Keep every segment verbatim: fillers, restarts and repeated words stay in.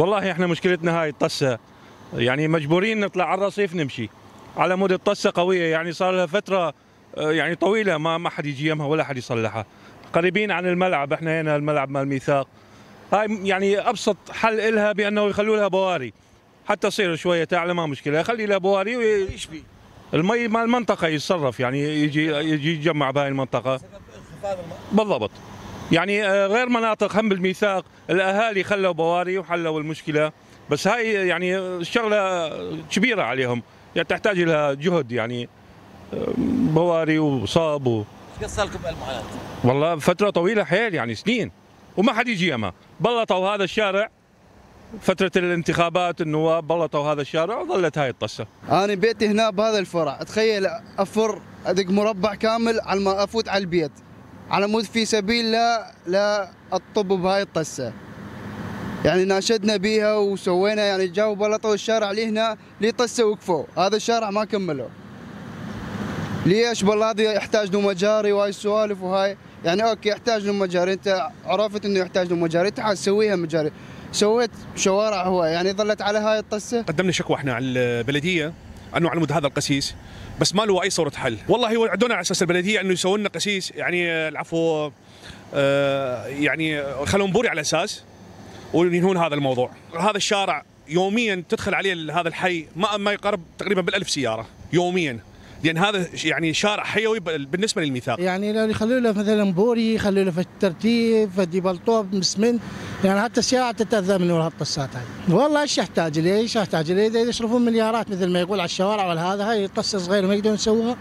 والله احنا مشكلتنا هاي الطسه، يعني مجبورين نطلع على الرصيف نمشي على مود الطسه قويه، يعني صار لها فتره يعني طويله ما ما حد يجي يمها ولا حد يصلحها. قريبين عن الملعب، احنا هنا الملعب مال الميثاق. هاي يعني ابسط حل لها بانه يخلوا لها بواري حتى تصير شويه تعلى، ما مشكله، يخلي لها بواري ويشبي المي مال المنطقه يتصرف، يعني يجي يجي يتجمع بهاي المنطقه بالضبط. يعني غير مناطق هم بالميثاق الاهالي خلوا بواري وحلوا المشكله، بس هاي يعني شغله كبيره عليهم، يعني تحتاج لها جهد، يعني بواري وصاب و... ايش قد صار لكم بهالمعاناه؟ والله فتره طويله حيل، يعني سنين وما حد يجي يمها. بلطوا هذا الشارع فتره الانتخابات، النواب بلطوا هذا الشارع وظلت هاي الطسه. انا بيتي هنا بهذا الفرع، تخيل افر ادق مربع كامل على ما افوت على البيت، على مود في سبيل لا لا اطب بهاي الطسه. يعني ناشدنا بيها وسوينا، يعني جاوا بلطوا الشارع لي هنا لي طسه وقفوا، هذا الشارع ما كملوا. ليش بالله هذا يحتاج له مجاري وهاي السوالف وهاي، يعني اوكي يحتاج له مجاري، انت عرفت انه يحتاج له مجاري تعال سويها مجاري. سويت شوارع هو يعني ظلت على هاي الطسه. قدمنا شكوى احنا على البلديه انه على مود هذا القسيس، بس ما له اي صوره حل. والله يوعدونا على اساس البلديه انه يسوون لنا قسيس، يعني العفو آه يعني خلون بوري على اساس وينهون هذا الموضوع. هذا الشارع يوميا تدخل عليه هذا الحي ما ما يقرب تقريبا بالألف سياره يوميا، لان هذا يعني شارع حيوي بالنسبه للميثاق. يعني لو يخلوا له مثلا بوري، يخلوا له في الترتيب، فدي بلطوب مسمن، يعني حتى السيارات تتاذى من وراء الطسات هاي. والله ايش يحتاج ليه؟ ايش يحتاج ليه؟ اذا يصرفون مليارات مثل ما يقول على الشوارع ولا هذا، هاي طسه صغيره ما يقدرون يسووها.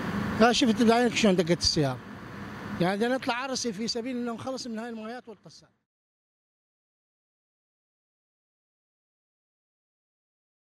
شفت بعينك شلون دقت السياره. يعني بدنا نطلع على الرصيف في سبيل انه نخلص من هاي المويات والطسات.